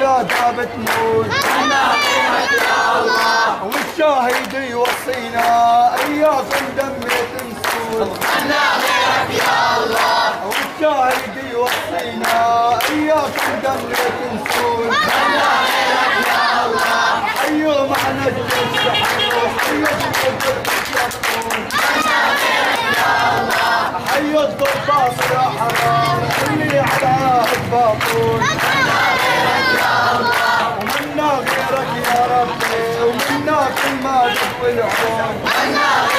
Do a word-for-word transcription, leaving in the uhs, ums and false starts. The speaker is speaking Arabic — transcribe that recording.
واولادها بتموت منا غيرك يا الله. والشاهد يوصينا اياكم دمي تنسون منا غيرك يا الله. والشاهد يوصينا اياكم دمي تنسون منا غيرك يا الله. حيوا معنا السحر وحيوا الضباط يشفون منا غيرك يا الله. حيوا الضباط يا حرام اللي على الباطون منا غيرك يا الله. ومنا غيرك يا ربي ومنا كل ما جد والعون منا